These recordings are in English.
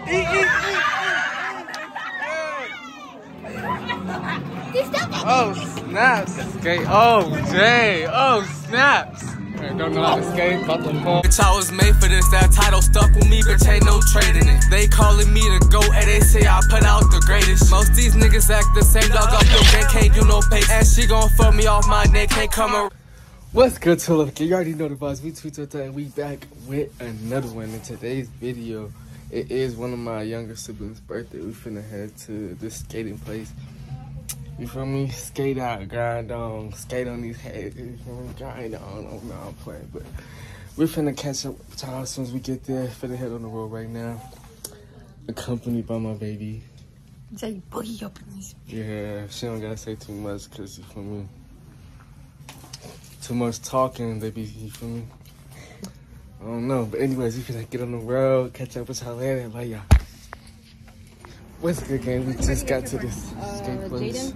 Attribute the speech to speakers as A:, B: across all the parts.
A: Oh, snaps. Skate. Oh, Jay. Oh, snaps. I don't know how to skate, about to fall. Bitch, I was made for this. That title stuck with me, bitch, ain't no trading it. They calling me the GOAT, and they say I put out the greatest. Most these niggas act the same, dog up your gang, can't do no pace. And she gon' fuck me off my neck, can't come around. What's good, Tulip? You already know the vibes. We tweet and we back with another one. In today's video, it is one of my younger siblings' birthday. We finna head to this skating place. You feel me? Skate out, grind on, skate on these heads. You feel me? Grind on. No, I'm playing, but we're finna catch up with y'all as soon as we get there. Finna head on the road right now, accompanied by my baby.
B: Say boogie up in this.
A: Yeah, she don't gotta say too much, cause you feel me? Too much talking, they be, you feel me? I don't know, but anyways, we finna get on the road, catch up with y'all later. Bye, y'all. What's good, gang? We just got to this skate place.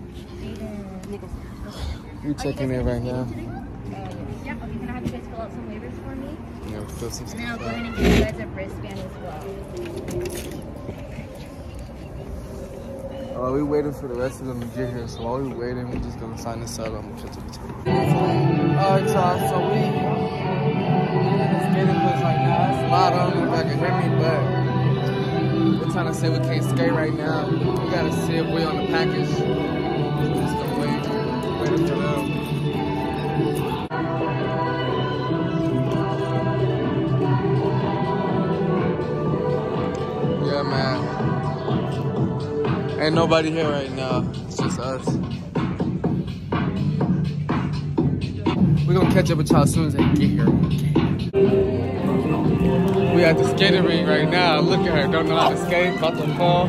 A: We checking in right now.
C: Yeah, okay, can I have you guys fill out some waivers for me?
A: Yeah, fill some stuff.
C: And then I'll go ahead and give you guys a wristband as well.
A: We waiting for the rest of them to get here, so while we waiting, we're just gonna sign this out. I'm gonna catch up with you. Alright, y'all, so we in the skating place right now. It's a lot of them that can hear me, but we're trying to say we can't skate right now. We gotta see if we're on the package. Just gonna wait for them. Yeah, man. Ain't nobody here right now. It's just us. We're gonna catch up with y'all as soon as they get here. We at the skating ring right now. Look at her. Don't know how to skate. About to fall.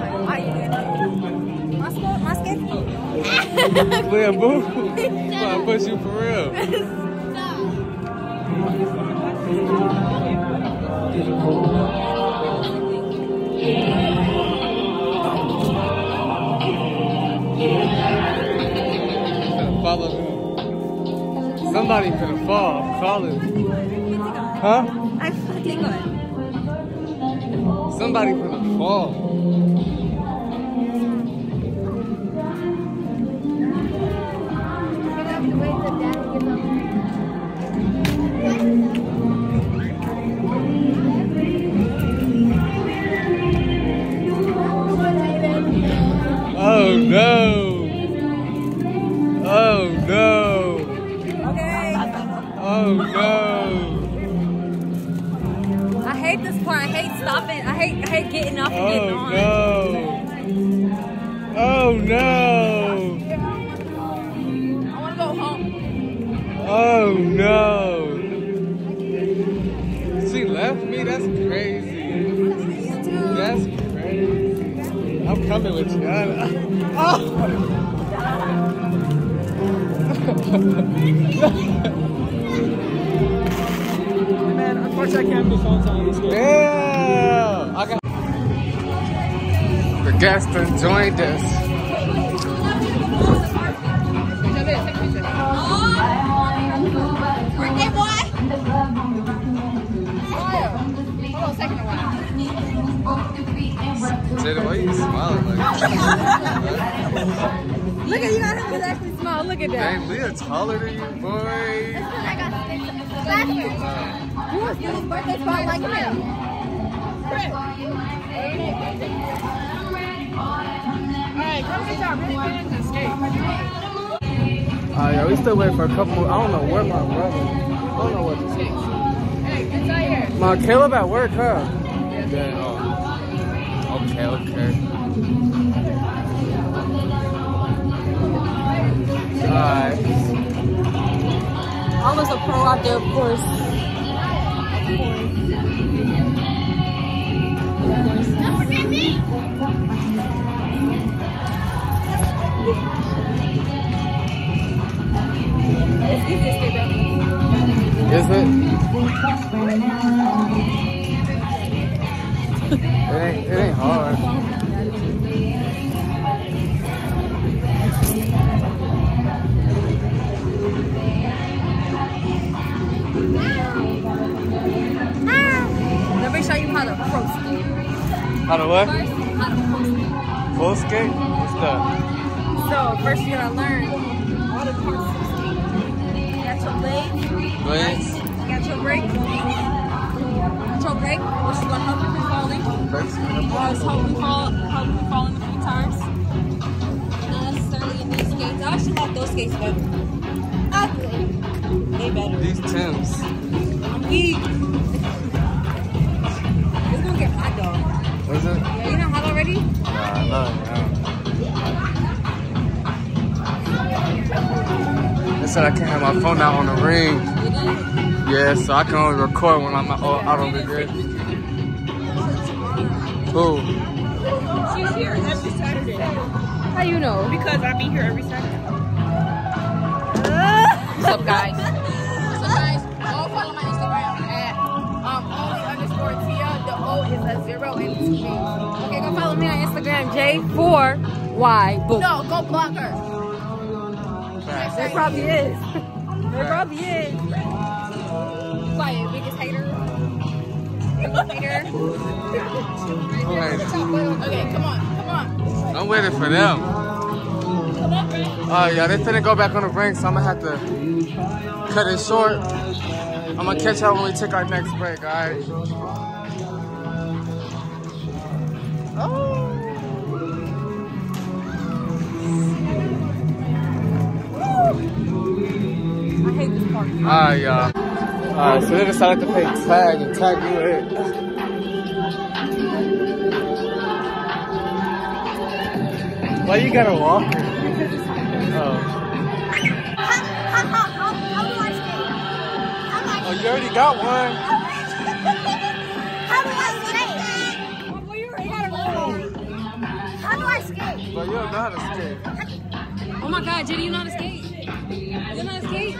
B: My skate?
A: Leah, boo. I'll push you for real. Follow me. Somebody finna fall. I'm calling. Huh?
B: I'm fucking good.
A: Somebody finna fall. Oh no! Oh no!
B: Okay.
A: Oh no!
B: I hate this part. I hate stopping. I hate getting off and getting on.
A: Oh no!
B: I want to go home.
A: Oh no! She left me? That's crazy. That's crazy. I'm coming with you. Oh!
D: Man, unfortunately I can't be phones on this game.
A: Yeah! Okay. The guest has joined us.
B: Birthday boy! Hold on a second.
A: Jada, why are you smiling like that?
B: Look at you, got him actually smile. Look at that.
A: Dang, Leah taller than you, boy.
B: I got you want to do his birthday spot like him.
D: Alright, come get y'all really fans and skate.
A: Yeah, we still waiting for a couple more. I don't know where my brother. I don't know what to say.
D: Hey, it's right here.
A: My Caleb at work, huh? Yeah. Oh. Okay. Alright.
B: I was a pro out there, of course.
A: Is it? It ain't hard.
B: Let me show you how to pro skate.
A: How to what?
C: First, how to
A: Full skate? What's that?
C: So first you gotta learn all the parts of the skate. You got your legs.
A: Blades?
C: You got your brake. Which is what helps you from falling.
A: Brakes?
C: Help you from falling a few times. Not necessarily in these skates. I actually like those skates better. Ugly. They better.
A: These Timbs.
C: I'm weak. It's gonna get hot though.
A: Is it?
C: Yeah, you not hot already?
A: Nah, no. They said I can't have my phone out on the ring.
C: You did?
A: Yeah, so I can only record when I'm out on the grid. Who?
E: She's here every Saturday.
C: How you know?
E: Because I be here every Saturday.
B: What's up, guys? Go follow my Instagram at only_Tia. The O is a 0 and 2 G's.
C: Okay, go follow me on Instagram, J4Y. Boom.
B: No, go block her.
C: There probably is. There probably is.
B: Quiet, biggest hater. Okay, come on.
A: I'm waiting for them. Oh yeah, they finna go back on the ring, so I'm gonna have to cut it short. I'm gonna catch y'all when we take our next break, alright?
C: I hate this part.
A: Alright, y'all. Alright, so they decided to play tag and tag you in. Why you gotta walk? Oh.
B: How do I skate?
A: Oh, you already got one.
B: How do I skate? How do I skate?
A: But you don't know how to skate.
C: Oh my God, Jenny, you know how to skate? You know how to skate?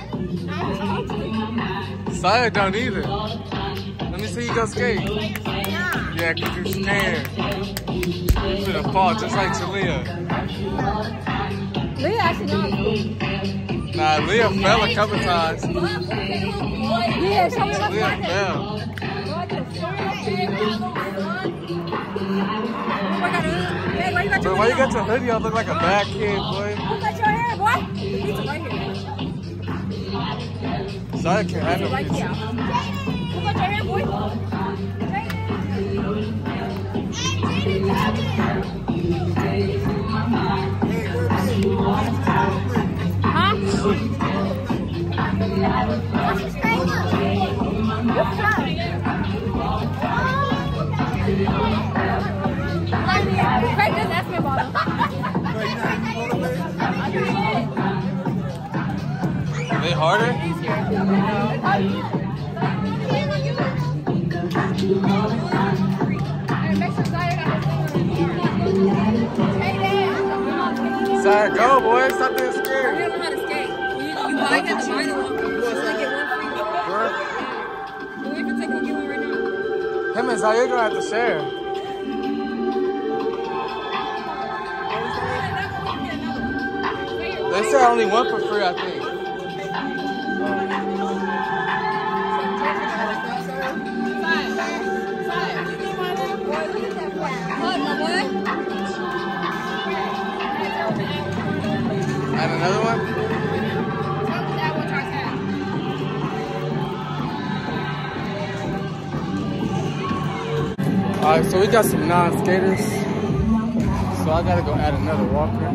A: Saya don't either. Let me see you go skate. Yeah, cause you're scared. You're gonna fall just like Talia.
C: Leah actually knows how to skate.
A: Nah, Leah fell a couple times.
C: Yeah, show me what's
A: Leah
C: like it.
A: fell. But why you got your hoodie on? Look like a bad kid, boy.
C: Who got your hair, boy? The pizza right here.
A: Saya can't handle
C: Right
A: pizza.
C: here. Who got your hair, boy? Huh? Craig just asked me about it.
A: Are they harder? Saya, go, boy. Stop being
C: You
A: scared.
C: don't know how to skate. You might have to buy the one. You want to get one free.
A: Bro,
C: You even take one, get one right now.
A: him and Saya gonna have to share. They said only one for free, I think.
C: What, my boy?
A: And another one? Alright, so we got some non-skaters. So I gotta go add another walker.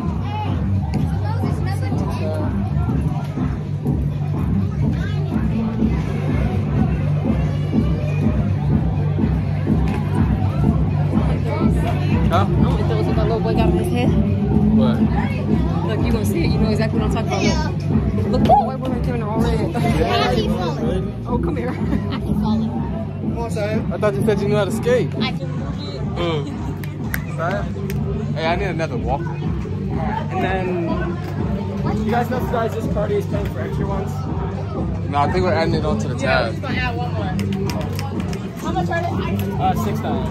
A: Huh?
C: I want to throw what that little boy got on his head.
A: What?
C: Look, you gonna see it. You know exactly what I'm talking about. Look, the white boy right there in the all red.
B: I keep falling.
C: Oh, come here.
B: I keep falling.
A: Come on, Saya. I thought you said you knew how to skate.
B: I keep
A: Saya? Hey, I need another walker.
D: And then, you guys know guys, this party is paying for extra ones.
A: No, I think we're adding it onto the tab.
B: gonna add one more. How much are they?
D: $6.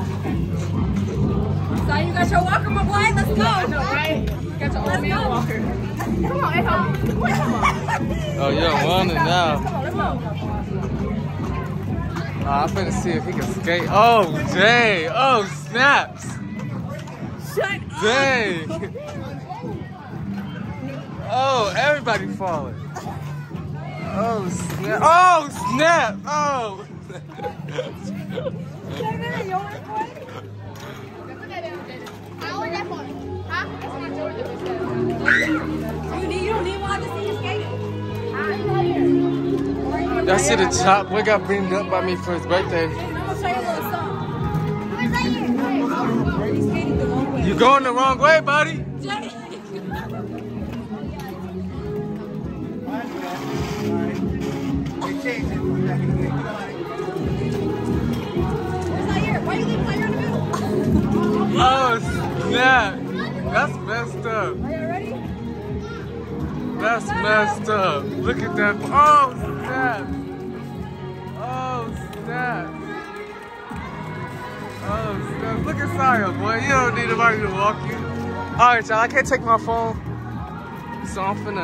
C: So you got your walker, my boy. Let's go.
B: I know, right?
C: Got your old man walker.
B: Come on, Echo. Come on.
A: Oh, you're running now.
B: Come on, let's go.
A: I'm finna see if he can skate. Oh, Jay. Oh, snaps.
C: Shut up.
A: Dang. Oh, everybody falling. Oh, snap. Oh, snap. Oh.
C: You don't even want to see you skating.
A: Y'all see the chop boy got beamed up by me for his birthday.
C: I'm gonna show you a little something. You're skating the wrong way.
A: You going the wrong way, buddy.
C: Why you leaving Zaire in the middle?
A: Oh, snap. That's messed up.
C: Are you ready?
A: That's messed up. Look at that. Oh, snap. Oh, snap. Oh, snap. Look at Saya, boy. You don't need nobody to walk you. All right, y'all. I can't take my phone. So I'm finna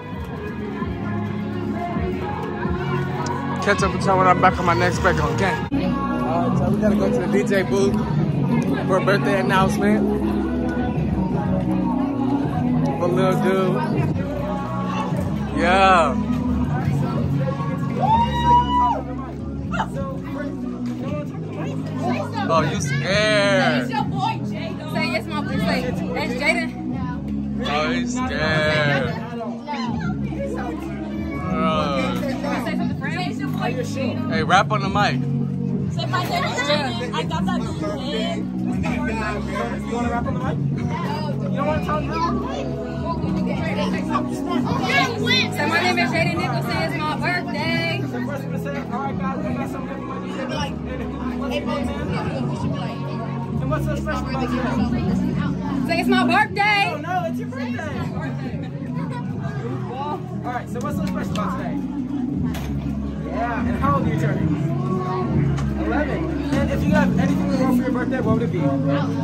A: catch up with y'all when I'm back on my next break on game. All right, so we gotta go to the DJ booth for a birthday announcement for little dude. Yeah. Oh, you scared?
B: It's your boy, Jaden. Say yes, my boy. Say that's Jaden.
A: Oh, he's scared.
B: Say something for him. Say it's your boy, Jaden.
A: Hey, rap on the mic.
C: Say my name is Jaden. I got that new head.
D: You want to rap on the mic? You don't want to tell me?
B: Say my name is Jaden Nicholson. It's my birthday.
D: So first we're going to say, all right, guys, we got something everybody should be like. And what's so special about today?
B: Say it's my birthday.
D: Oh, no, it's your birthday. All right, so what's so special about today? Yeah, and how old are you turning? 11. And if you have anything to want for your birthday, what would it be? What?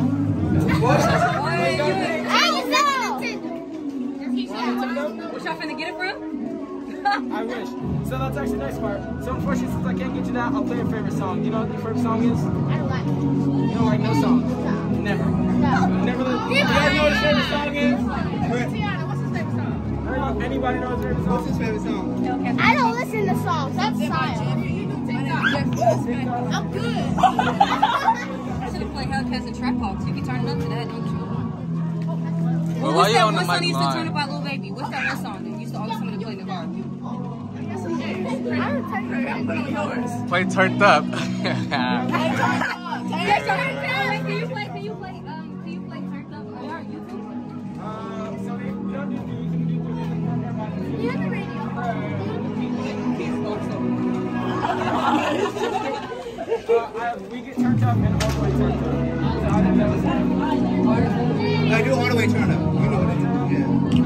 B: What y'all finna get it from?
D: I wish. So that's actually the nice part. So unfortunately, since I can't get you that, I'll play your favorite song. Do you know what your favorite song is? You don't like no song? Never. Never. You guys know what his favorite song is?
B: Tiana, what's his favorite song?
D: Anybody know his favorite song? What's his favorite song?
F: I don't listen to songs. That's silent.
B: I'm good.
C: I should have played Hellcats and Trap Hawks. You can turn it up to that, don't you?
A: Well, why you on the
C: What song
A: mic
C: used to turn up
A: line?
C: by Lil Baby? What's that one song that used to always come to play in the car?
A: Play turned up.
C: Can you play turned up on our YouTube?
D: So we don't do
F: You have the radio.
D: we get turned up and all the way turned up.
G: I do all the way turn up. You know what it is. Yeah.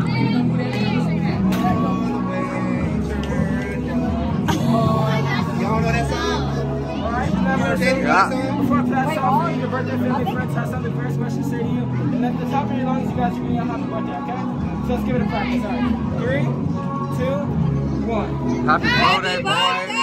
G: Y'all know that song?
D: Alright, remember,
G: Yeah.
D: before I play that song, your birthday family friends has something very special to say to you. And at the top of your lungs, you guys are going to happy birthday, okay? So let's give it a practice. All right. 3, 2, 1.
A: Happy birthday, boy.
C: birthday!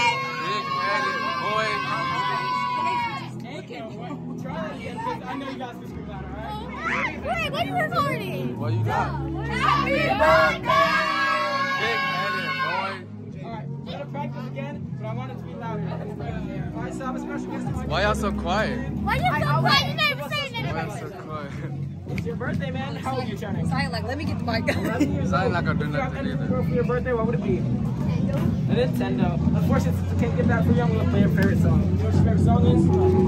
A: Big headed boy.
D: Try that again, because I know you guys can scream that, alright?
F: Wait, what are you recording?
A: What you got?
F: Happy birthday!
A: Big headed boy.
D: Alright, we're going to practice again, but I want it to be louder. Alright, so I have a special guest on my
A: Why y'all so quiet?
F: Why are you so quiet? You never saying
A: Why y'all
F: anything.
A: so quiet?
D: It's your birthday, man. How old are you turning?
C: Silent, like, let me get the mic.
D: 11 years
A: Zion
D: old.
A: not gonna do
D: If you have
A: nothing
D: anything
A: either.
D: for your birthday, what would it be? A Nintendo. Unfortunately, since I can't get that for you, I'm going to play your favorite song. You know what your favorite song is?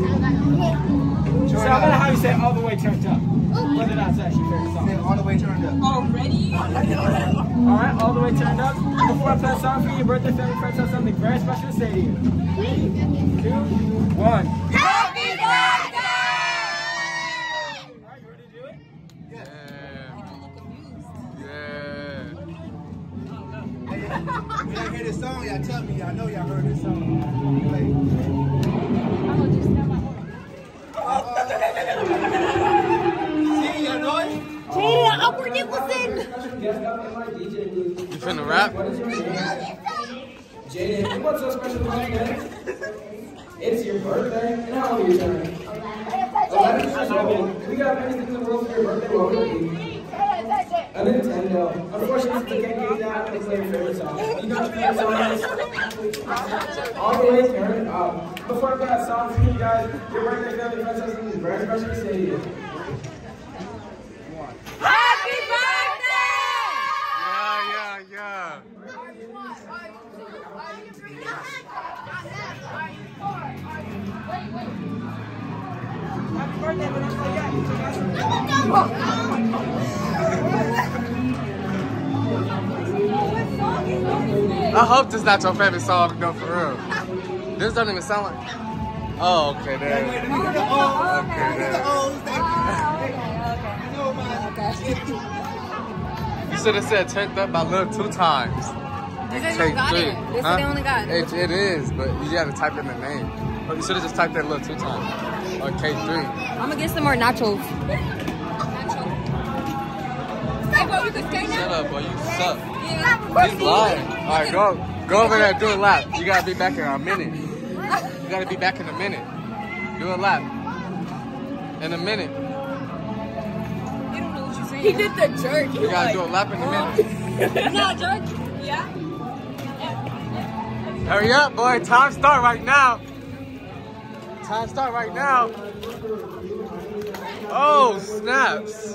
D: So I'm going to have you say all the way turned up. Whether that's actually your favorite song.
G: All the way turned up.
C: Already?
D: Alright, all the way turned up. Before I play a song for you, your birthday family friends have something very special to say to you. 3, 2, 1.
F: Happy birthday!
D: Alright, you ready to do it?
A: Yeah.
G: When y'all hear this song, y'all tell me. Y'all know y'all heard this song. Play. See, y'all know it?
F: Jaden Upward Nicholson!
A: You finna rap?
D: Jaden, what's so special about today? It's your birthday, and how old are you turning? 11. We got everything in the world for your birthday. What would it be? A Nintendo. Unfortunately, we can't give you that. I'm going to play your favorite song. You know what your favorite song is? All the way here. Before I play that song for you guys, your birthday family friends has something very special to say to you.
F: Happy birthday!
A: Yeah.
D: Happy birthday, but not yet.
A: I hope this is not your favorite song, no, for real. This doesn't even sound like. Oh, okay, there. Okay, there. You should have said turned up by Lil 2 times.
B: They don't got it. They said they only got it.
A: It is, but you gotta type in the name. Or you should have just typed that Lil 2 times. Or K3.
B: I'm gonna get some more nachos. Hey, bro, you can skate now?
A: Shut up, boy. You suck.
B: Yeah.
A: He's lying. Alright, go over there and do a lap. You gotta be back in a minute. You gotta be back in a minute. Do a lap. In a minute.
B: You don't know what you're saying.
E: He did the jerk.
A: You gotta do a lap in a minute.
B: It's not a jerk.
E: Yeah.
A: Hurry up, boy. Time start right now. Time start right now. Oh, snaps.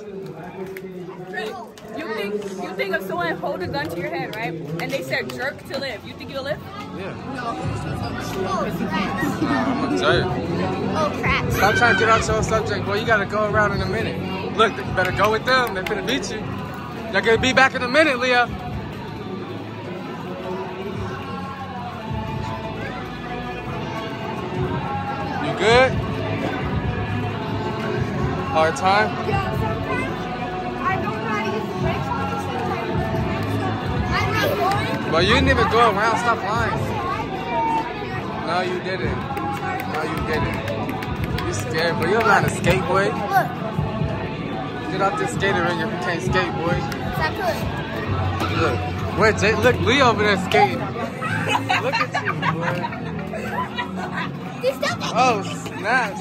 E: You think if someone hold a gun to your head, right? And they said jerk to live, you think you'll live?
A: Yeah.
F: Oh, crap.
A: I'm a jerk.
F: Oh, crap.
A: Stop trying to get out your subject, boy. You gotta go around in a minute. Look, you better go with them. They're gonna beat you. They're gonna be back in a minute, Leah. You good? Hard time?
F: I don't know how to use the brakes on this one. I'm not going.
A: But you didn't even go around. Stop lying. No, you didn't. No, you didn't. You scared, but you're not a skate, boy.
F: Look,
A: Get out this skater ring if you can't skate, boy.
F: that good.
A: Look, where Jay? Look, Lee over there skating. Look at you, boy.
F: They still think
A: Oh, snaps.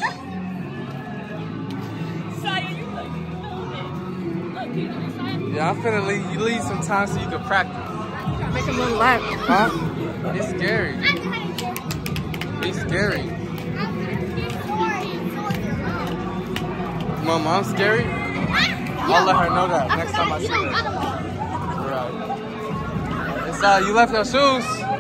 E: Saya, you look Look, you do Saya.
A: Yeah, I'm finna leave some time so you can practice.
B: Make him look lap.
A: Huh? It's scary.
F: I know how to do it.
A: It's scary.
F: I'm going to
A: Mama, I'm scary. I'll let her know that next time I see her. Right. It's you left your shoes.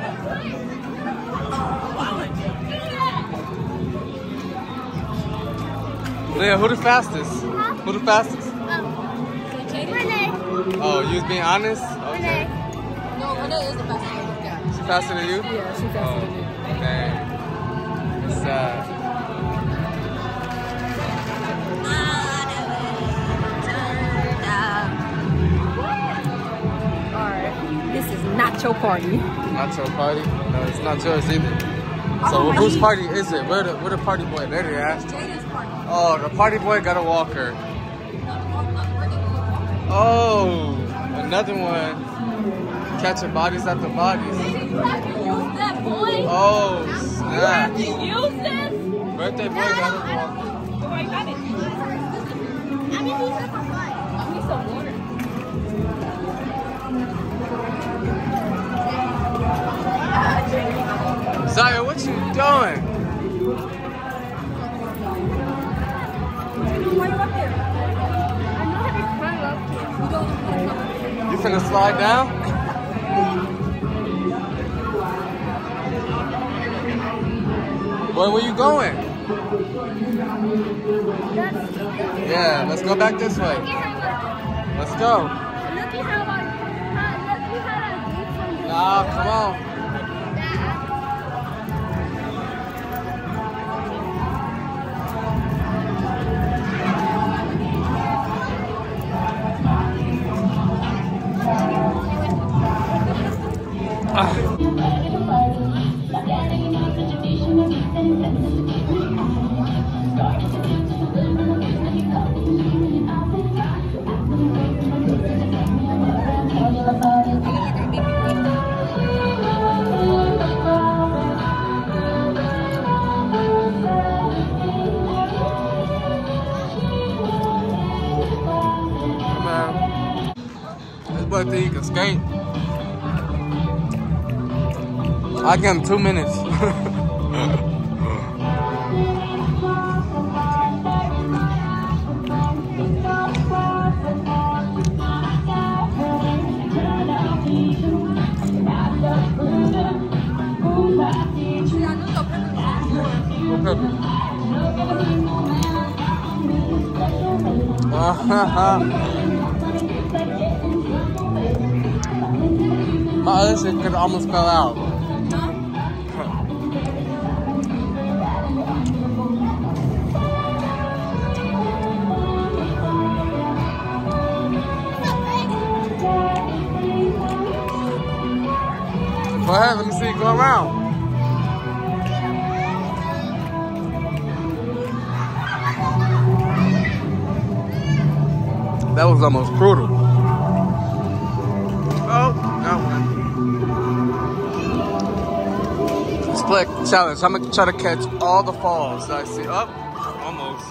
A: Leah, who the fastest? Who the fastest?
F: Renee.
A: Oh, you was being honest? Okay.
B: No, Renee is the best one. Yeah.
A: She faster than you?
B: Yeah, she's faster than me.
A: Dang. It's sad.
B: Alright. This is not your party.
A: Not your party? No, it's not yours either. So whose party is it? Where the party boy? There they at.
B: Jaden's party.
A: Oh, the party boy got a walker. Oh, another one. Catching bodies after bodies.
E: That boy.
A: Oh, snap.
E: Use this.
A: Birthday boy got a walker.
E: Why you got it?
F: I mean, these are for fun.
E: I need some water.
A: Zaya, what you doing?
E: Why you up there?
A: You finna slide down? Boy, where you going? Yeah, let's go back this way. Let's go. Nah, come on. like that he can skate. I give him 2 minutes. My other shit could almost fell out. Go ahead, let me see you go around. That was almost brutal. Oh, got one. Split challenge. I'm gonna try to catch all the falls that I see. Up, almost.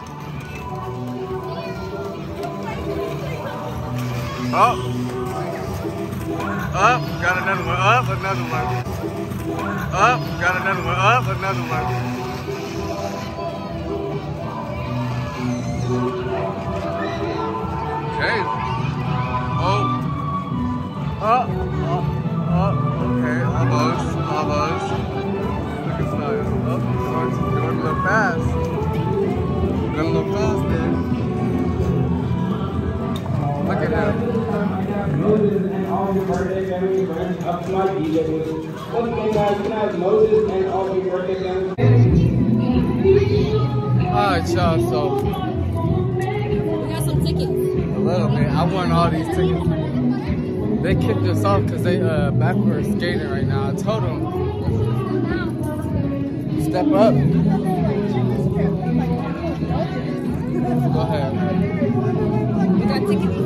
A: Up, up, got another one. Up, another one. Up, got another one. Up, another one. Okay. Oh. Up. Okay. Almost. Look at Snyder. Oh, going a little fast. Going a little fast there. Look at him.
D: Moses and all your birthday family friends up to my DJ booth. Once again, guys, can I have Moses and all your birthday family?
A: Alright, y'all. So.
C: We got some tickets.
A: A little bit. I won all these tickets. They kicked us off because they backwards skating right now. I told them, step up. Go ahead.
C: We got tickets.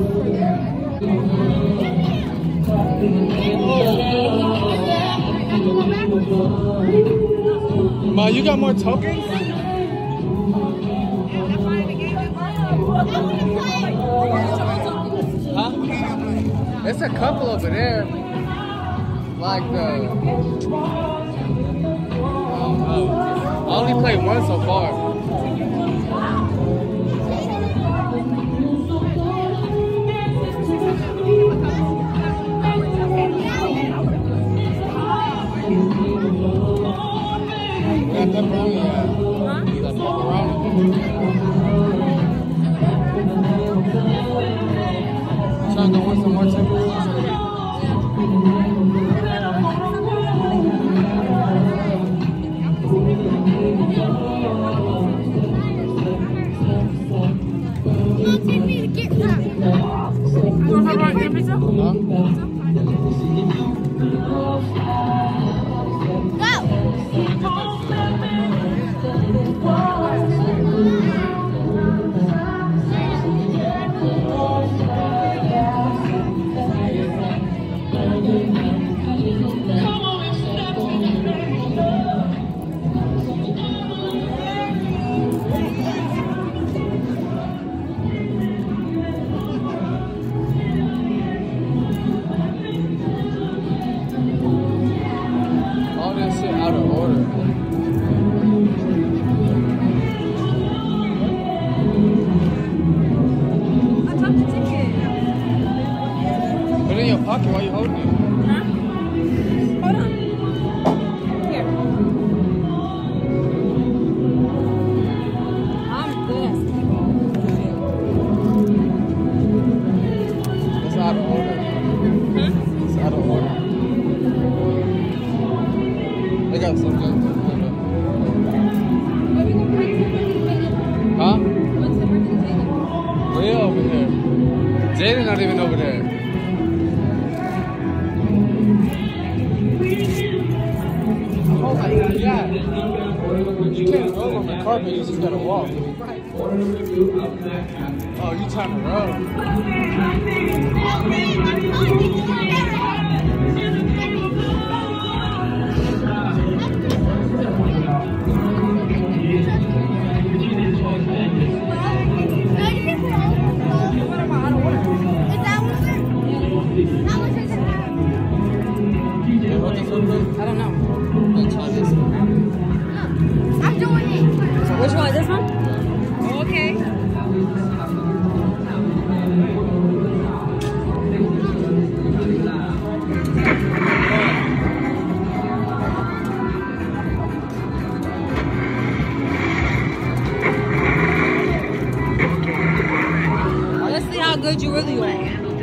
A: Ma, you got more tokens? Huh? There's a couple over there. Like the... I only played one so far. We got pepperoni. We got pepperoni. Trying to win some more tickets. Pocket while you holding it.
C: Huh? Hold on. Here. I'm good.
A: It's out of order.
C: Hmm?
A: It's out of order. They got something. Huh?
C: What's the birthday Jaden?
A: Way over there. Jaden's not even over there. Oh my God. You can't roll on the carpet, you just gotta walk. Oh, you trying to roll.
F: Is that what
C: see how good you really are.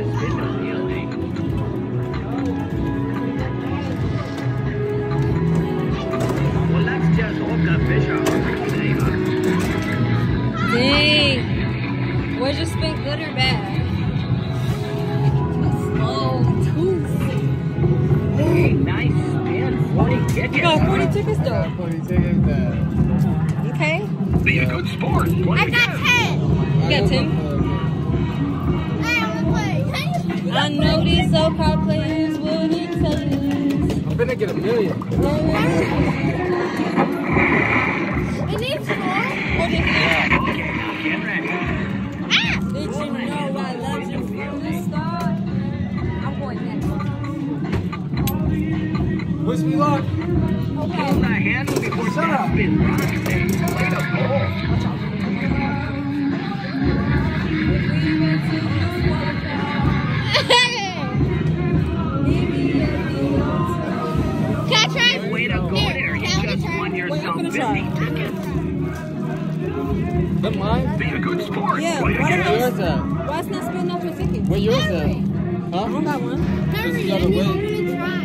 C: Dang. Was your spin good or bad? Oh,
H: Nice spin. 40 tickets.
C: you got 40 tickets though.
A: 40 tickets there.
C: Okay.
H: Be a good sport.
F: I got 10.
C: You got 10?
F: I only play.
C: I know these so-called players wouldn't tell you.
A: I'm gonna get $1 million.
F: It needs more.
C: What is it?
H: Get ready.
C: Did you know I loved you from the start? I'm going next.
A: Wish me luck.
H: Hold the handle before that spin rocks. Way to go.
F: Can I try?
H: Way to go there. You just won yourself 50 tickets.
A: That mine?
H: Be a good sport.
C: Yeah,
H: Play
C: why
H: again.
A: Where yours at?
C: Why is not spinning off your ticket?
A: Where yours at?
C: I
A: Huh?
C: don't got one.
F: Hurry,
A: you gotta
F: Andy,
A: wait.
F: I'm gonna try.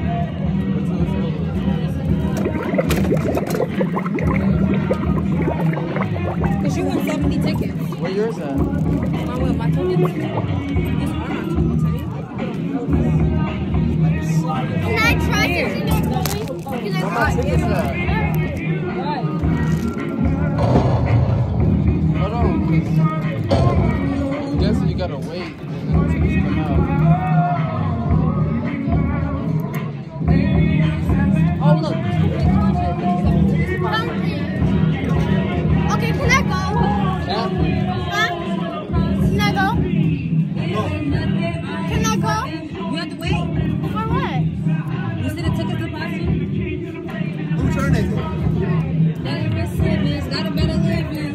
C: Because you won 70 tickets.
A: Where yours at?
C: I won my tickets. These are my tickets,
F: Can I try this? Can I
A: Where my
F: try?
A: tickets at?
C: Right.
A: Hold on. I'm guessing you gotta wait and then the tickets come out.
C: Oh, look.
F: Okay, can I go?
A: Yeah.
F: Huh? Can I go? Can I go?
C: You have to wait.
F: For what?
C: You see the tickets deposit?
G: Whose turn is it?
C: Better recipients, got a better living.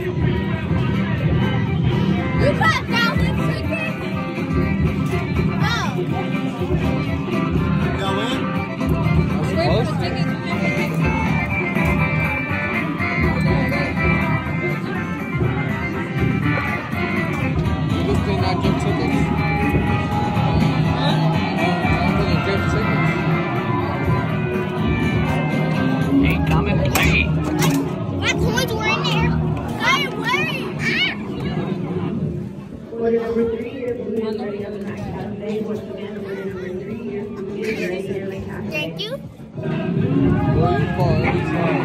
F: You got 1,000 tickets? Oh.
G: Y'all win?
C: Wait for the tickets.
A: You just did not give tickets. I'm gonna give tickets.
H: Hey, come and play.
F: My coins were in there. I am worried. Thank you.
A: Where you fall every time.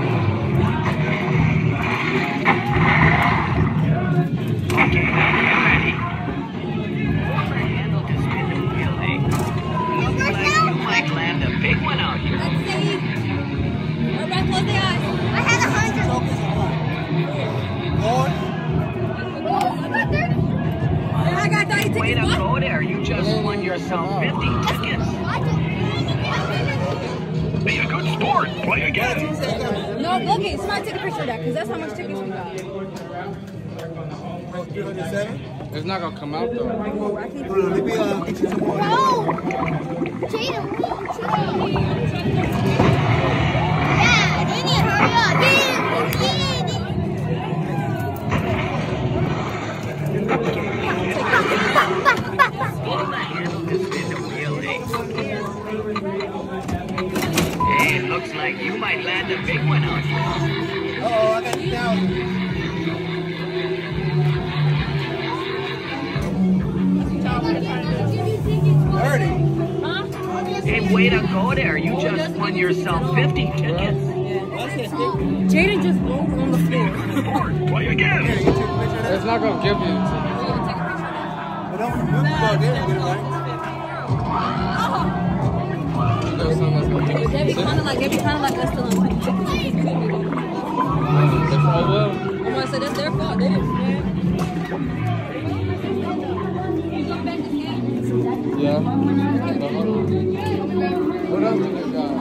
H: Okay, get ready. Hold the handle to spin the wheel, eh? Looks like you might land a big one out here.
C: Let's see. Everybody close their eyes.
F: I had 100.
G: Lord?
C: I got 30
H: Way
C: tickets.
H: to
C: What?
H: go there. You just won yourself 50 tickets. Be a good sport. Play again.
C: No, okay, somebody take a picture of that because that's how much tickets we got.
G: 307?
A: It's not gonna come out though.
G: Let me get you some more.
F: No. Jada, yeah, they need to hurry up.
H: Hold the handle to spin the wheel, eh? Hey, it looks like you might land a big one out here.
G: Uh-oh, I got 2,000.
H: Hey, way to go there. You just won yourself 50 tickets.
C: Jaden just rolled on the floor.
H: Sport. Play again.
G: Here, you take a picture of that?
A: It's not gonna give you the tickets.
G: But don't move the ball there and get it right.
A: You know something that's gonna give you
C: They be kind of like us stealing money.
A: It's all well.
C: I'm gonna say that's their fault. They didn't.
A: Yeah. But hold on. What else do they got?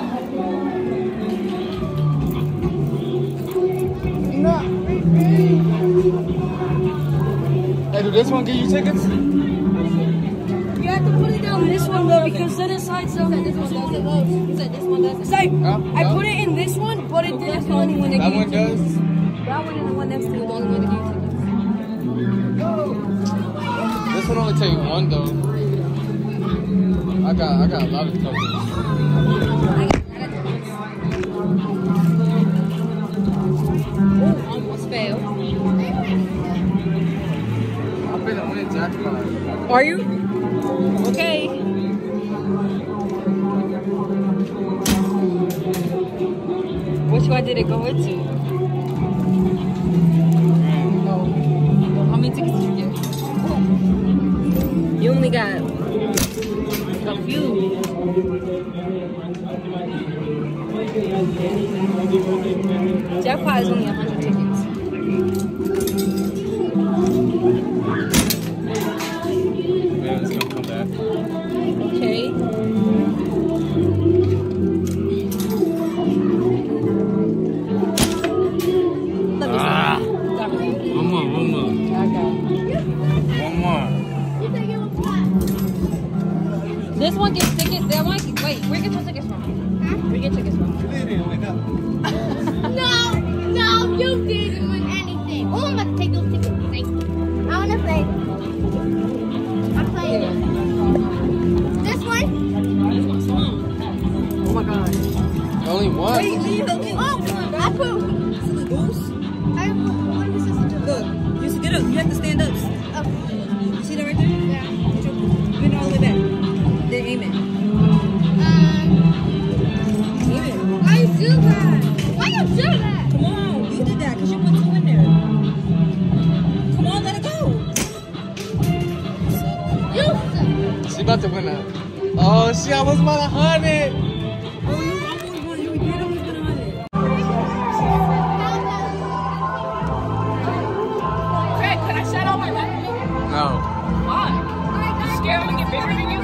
A: Hey, do this one give you tickets?
C: You have to put it down in this one though, because then inside so this one does. You said this one does. Say,
A: Huh?
C: I
A: No?
C: put it in this one, but it didn't tell anyone to
A: That
C: give
A: one
C: you tickets.
A: does?
C: That one and the one next to it, the only one to give you tickets.
A: this one only take one though. I got a lot of tokens.
C: Almost failed.
A: I've been winning jackpot.
C: Are you? Okay. Which one did it go into? How many tickets did you get? You only got a few. Jackpot is only 100 tickets.
A: Man, it's gonna come back.
C: Okay. Let me see.
A: One more.
C: Okay.
A: One more.
C: This one gets tickets. That one. Wait, where get your tickets from? Where you get tickets from?
F: No, you didn't win anything. Oh, I'm about to take those tickets. Thank you. I want to play. I'm playing it. This one?
C: Oh my god.
A: Only one.
F: Oh, I put.
C: Goose.
F: What is this?
C: Look, you get up. You have to stand up.
F: Oh,
C: You see that right there?
F: yeah.
C: Bend all the way back. Then aim it. Aim it.
F: Why you do that? Why you do that?
C: Come on. You did that because you put two in there. Come on, let it go.
F: You
A: She about to win that. Oh, she almost won 100.
C: Oh, you almost won. You did almost win 100.
E: Hey, can I shout out my weapon?
A: No.
E: Why? You scared I'm gonna get bigger than you?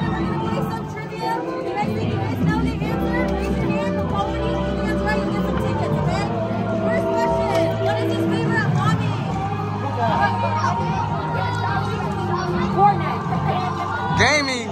A: Gaming.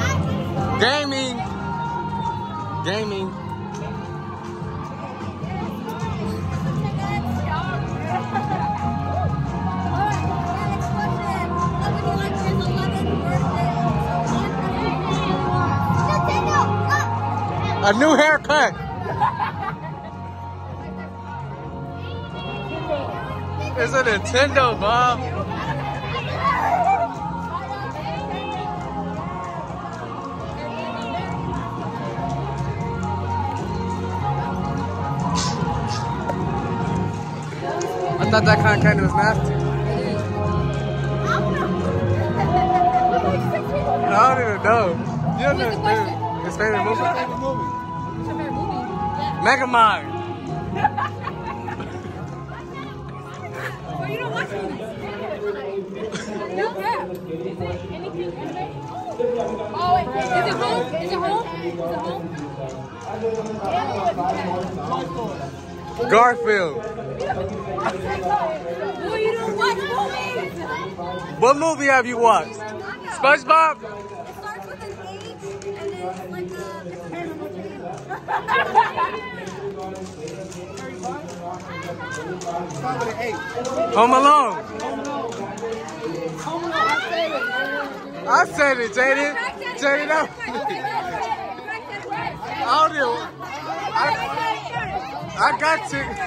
A: A new haircut. It's a Nintendo, Bob. I thought that kind of candy was nasty. I don't even know. You don't know his favorite movie? Megamind.
E: Oh, you don't watch movies? No. Oh, wait. Is it home? Is it home?
A: Garfield.
E: Boy, you don't watch movies?
A: What movie have you watched? SpongeBob?
F: It starts with an H and then it's
A: Home Alone. I said it, Jaden. Jaden, that was me. I don't know. I got you. Yeah.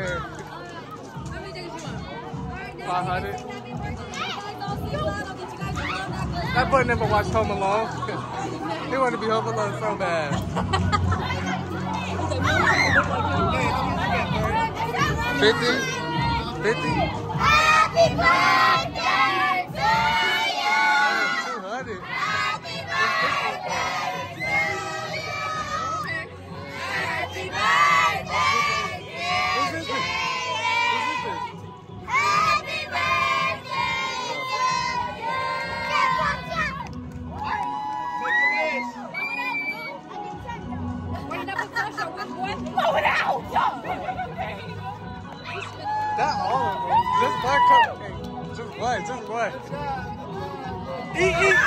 A: 500. That boy never watched Home Alone. He wanted to be Home Alone so bad. 50? 50?
F: Happy birthday to you!
A: 200.
F: Happy birthday to you! Happy birthday, dear Jaden! Happy birthday to you!
E: Blow it out!
A: Not all of them. Just one cupcake. Just one. Eat. Yeah.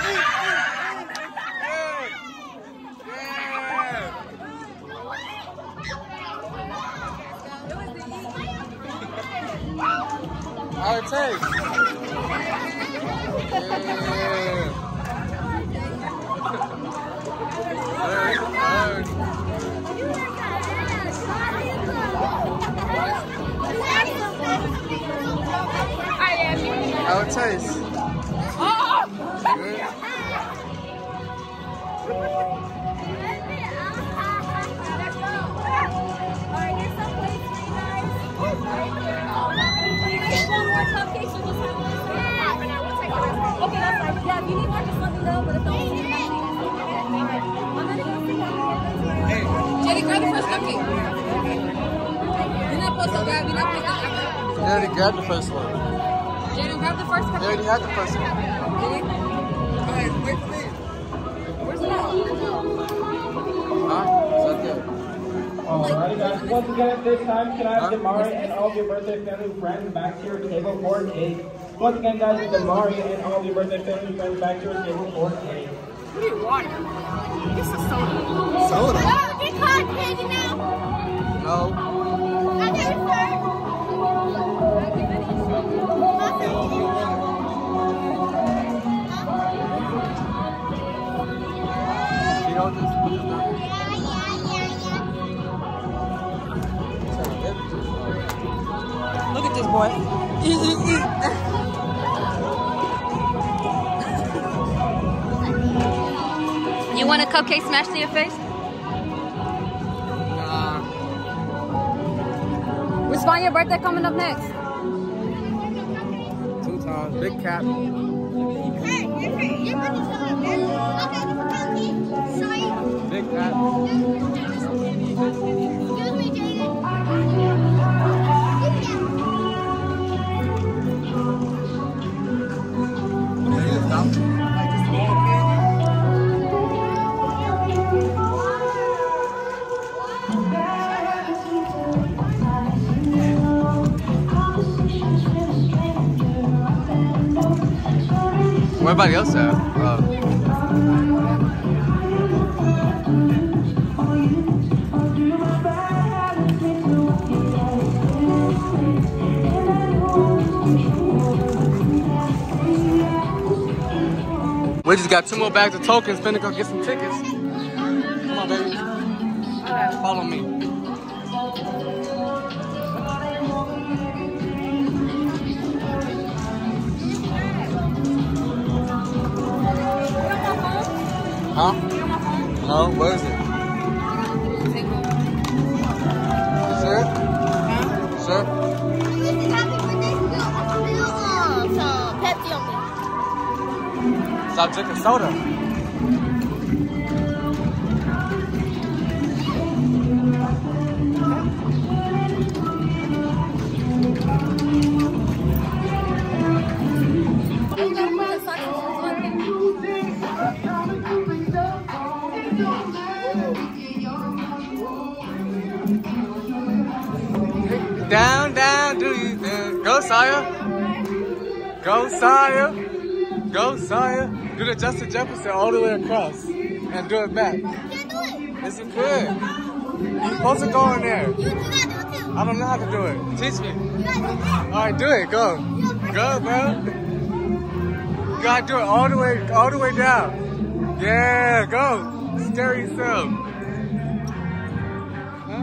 A: How it tastes? How it tastes?
C: Okay, that's fine. Yeah, if you need more, just let me know. But if don't, Jenny, grab the first cupcake. You're not supposed to grab. You're not supposed to.
A: You already grabbed the first one.
C: Jenny, grab the first cupcake.
A: You already had the first one.
C: Really?
G: Hey, wait for me.
C: Where's that?
A: Huh? So good.
D: Alrighty guys, once again at this time, can I have Damari and all of your birthday family friends back to your table for cake? Once again guys, Damari and all of your birthday family friends back to your table for cake.
E: We need water. It's a soda.
A: Soda?
F: Oh, you caught candy now?
A: No.
F: I did it first.
A: You know this?
C: Look at this boy. You want a cupcake smashed to your face?
A: Nah.
C: Which one your birthday coming up next?
A: 2 times. Big cap. Big cap.
F: Excuse me, Jaden.
A: Where everybody else at? We just got 2 more bags of tokens. Finna go get some tickets. Come on, baby. Follow me. Huh? No, where is it? Sure? Sure?
F: Some Pepsi on me.
A: Stop drinking soda. Down, down, do you think? Go, Sire. Go, Sire. Go, Sire. Do the Justin Jefferson all the way across and do it back.
F: Can't do it.
A: Yes, you could. You're supposed to go in there.
F: You gotta do it too.
A: I don't know how to do it. Teach me.
F: You gotta do it.
A: All right, do it. Go. Go, bro. You gotta do it all the way down. Yeah, go. Scare yourself. Huh?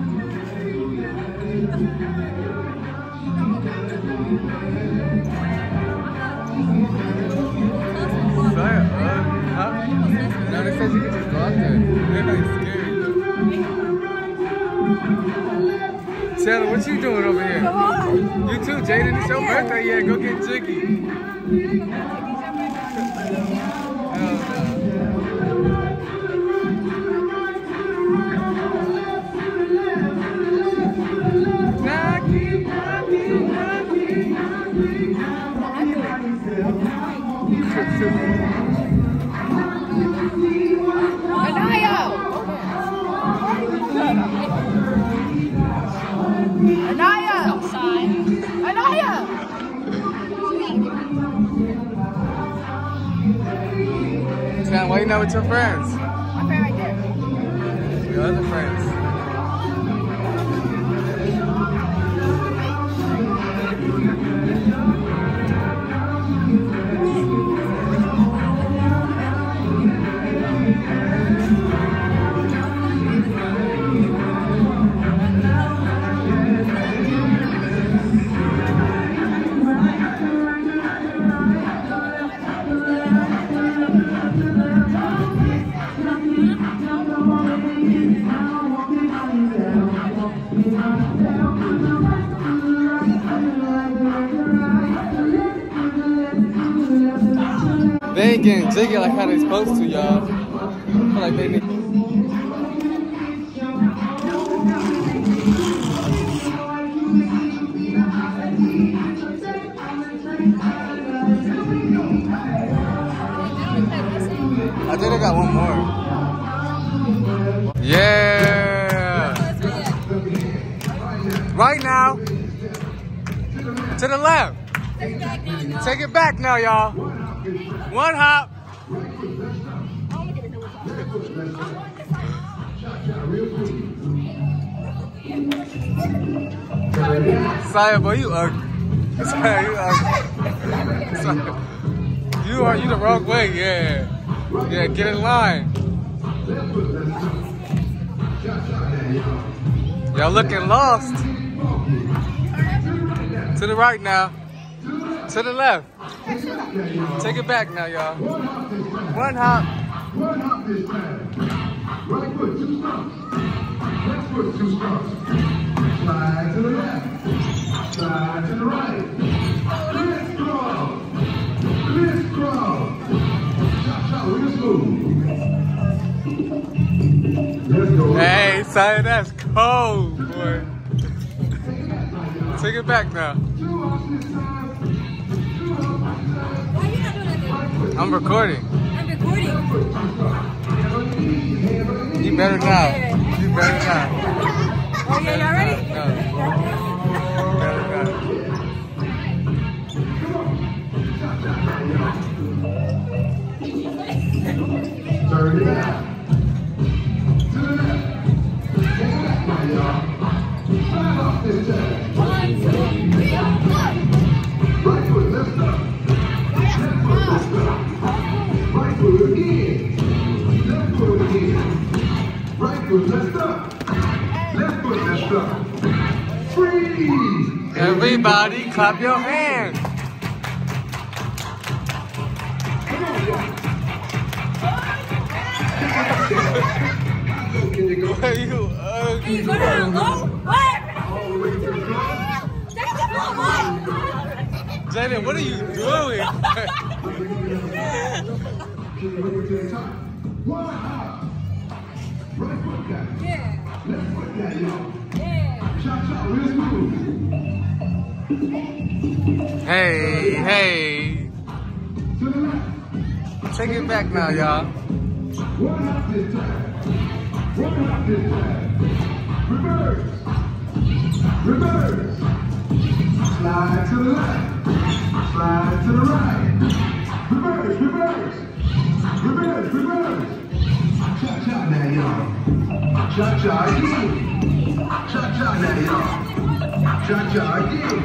A: Huh? No, they said you could just go out there. They're not scary. Taylor, what you doing over here? You too, Jaden. It's your birthday. Yeah, go get jiggy. Hell no. Sam, why you not with your friends?
E: My friend right there.
A: Your other friends. They ain't getting jiggy like how they supposed to, y'all. I feel like they need. I think I got one more. Yeah. Right now. To the left. Take it back now, y'all. One hop. Saya, boy, you ugly. Saya, you ugly. Saya, you the wrong way, yeah. Yeah, get in line. Y'all looking lost. To the right now. To the left. Take it back now, y'all. One hop.
I: Right foot, 2 stumps. Left foot, 2 stumps. Slide to the left. Slide to the right. Crisscross. Crisscross. Chop, chop, real smooth. Let's go.
A: Hey, son, that's cold, boy. Take it back now. I'm recording.
C: I'm recording.
A: You better not. You better not.
C: Oh yeah, y'all ready?
A: No. You better not.
I: Turn it out. To the left. Take it back now, y'all. Slide off this time. 1, 2, 3, 4. Right foot, left stump. Left foot, left stump. Right foot again. Left foot again. Right foot, left stump. Left foot, left stump. Freeze.
A: Everybody clap your hands.
I: Can you go?
A: Where you ugly?
C: You go down low? What?
I: All the way to the floor.
C: Take the floor, what?
A: Jaden, what are you doing?
I: Can you bring it to the top? 1 hop. Right foot down.
C: Yeah.
I: Left foot down, y'all.
C: Yeah.
I: Chop, chop, real smooth.
A: Hey, hey.
I: To the left.
A: Take it back now, y'all.
I: 1 hop this time. 1 hop this time. Reverse. Reverse. Slide to the left. Slide to the right. Reverse, reverse. Reverse, reverse. Cha-cha now, y'all. Cha-cha again. Cha-cha now, y'all. Cha-cha again.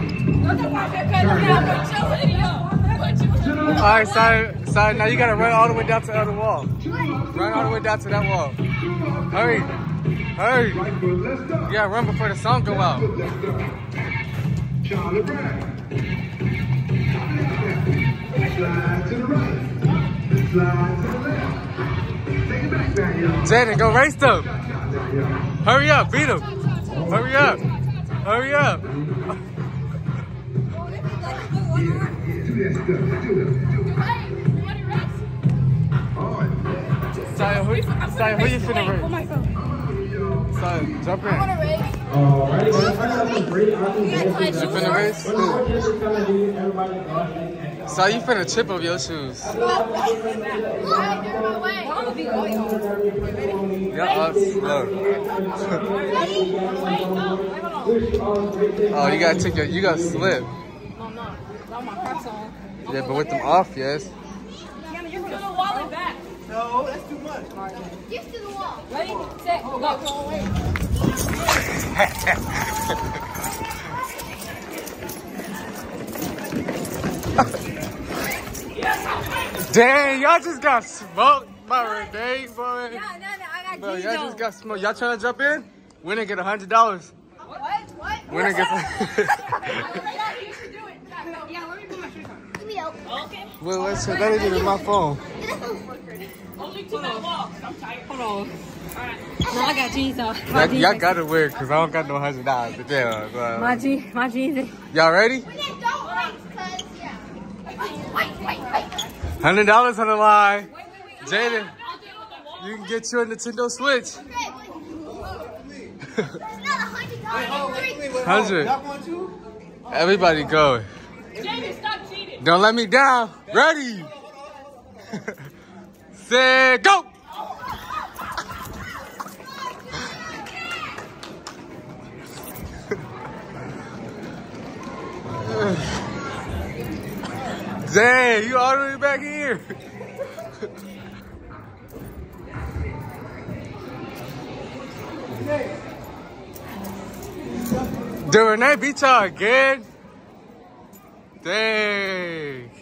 A: All right, side. Now you gotta run all the way down to the other wall. Run all the way down to that wall. Hurry, hurry.
I: Right foot, left stump.
A: You gotta run before the song go out.
I: Charlie Brown. Slide to the right. Slide to the left. Take it back now, y'all.
A: Jaden, go race them.
I: Now, y'all.
A: Hurry up, beat them. Hurry up. Hurry up.
I: Do that stuff. Do it. Oh,
A: Saya, who you finna race? Saya, jump in.
D: Alrighty, guys. I got some great awesome dances.
A: You finna race?
D: What we're just gonna do, everybody go ahead and
A: Saya, you finna chip over your shoes. Yeah, slow. Oh, you gotta take you gotta slip. Yeah, but with them off, yes.
C: You're gonna wall it back.
G: No, that's too much.
F: Just to the wall.
C: Ready, set, go.
A: Dang, y'all just got smoked by Renee, boy.
C: No, I got
A: Bro,
C: G's
A: y'all
C: on.
A: just got smoked. Y'all trying to jump in? Winner get $100.
C: What?
A: Winner get.
C: Yeah, let me put my shoes on.
F: Give me out.
C: Okay.
A: Wait, what's that? That ain't even my phone.
C: Only to that wall. I'm tired. Hold on. Alright. No, I got jeans on.
A: Y'all gotta wear because I don't got no $100 to tell.
C: My jeans.
A: Y'all ready?
F: Don't race, cuz, yeah. Wait.
A: $100 on the line. Jaden, you can get your Nintendo Switch. 100. Everybody go.
E: Jaden, stop cheating.
A: Don't let me down. Ready? Set, go! Zay, you all the way back here. Did Renee beat y'all again? Dang.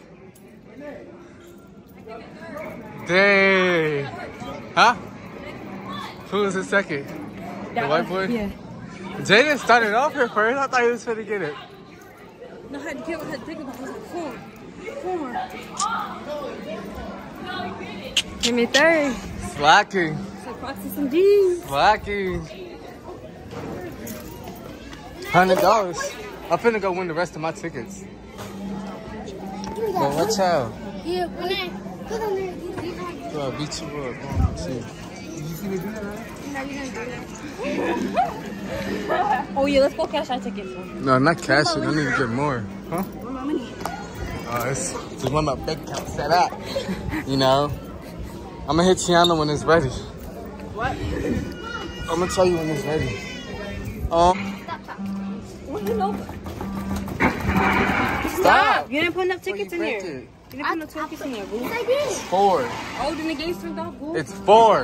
A: Dang. Huh? Who was the second? The white boy?
C: Yeah.
A: Jaden started off here first. I thought he was going to get it.
C: No, I had to take it. I was like, 4. Give me 30.
A: Slacking.
C: So practice some D's.
A: Slacking. $100. I'm finna go win the rest of my tickets. But watch out.
F: Yeah, Renee. Look on there.
A: I'll beat you up. See.
C: Oh yeah, let's go cash our tickets.
A: No, not cash it. I need to get more. Huh? It's just want my bank account set up. You know? I'm gonna hit Tiana when it's ready.
E: What?
A: I'm gonna tell you when it's ready.
C: What you know?
A: Stop!
C: You didn't put enough tickets in here.
A: It.
C: You didn't put enough tickets in here, boo.
F: I did.
A: It's 4.
C: Oh, then the game's turned off, boo.
A: It's 4.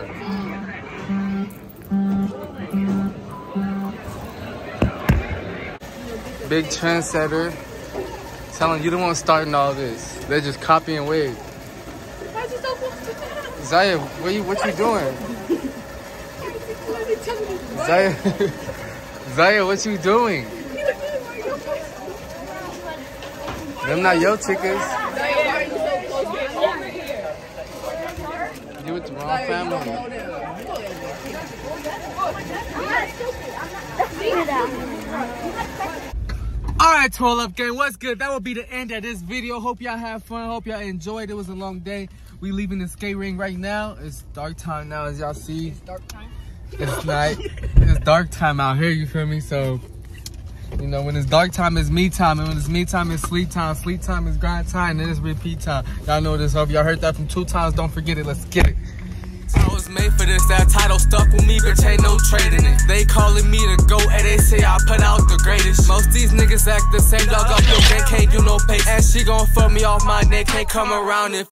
A: Big trendsetter. Telling you don't want to start in all this. They're just copy and wave. Zaya, what you doing? Zaya, what you doing? Them not your tickets. You with the wrong family. Alright, 12 Up Gang, what's good? That will be the end of this video. Hope y'all have fun. Hope y'all enjoyed. It was a long day. We leaving the skate ring right now. It's dark time now, as y'all see. It's dark time? It's night. It's dark time out here, you feel me? So, you know, when it's dark time, it's me time. And when it's me time, it's sleep time. Sleep time is grind time. And it's repeat time. Y'all know this. Hope y'all heard that from 2 times. Don't forget it. Let's get it. I was made for this, that title stuck with me, bitch, ain't no trading it. They calling me the GOAT, and they say I put out the greatest. Most these niggas act the same, dog up your gang, can't do no pay. And she gon' fuck me off my neck, can't come around if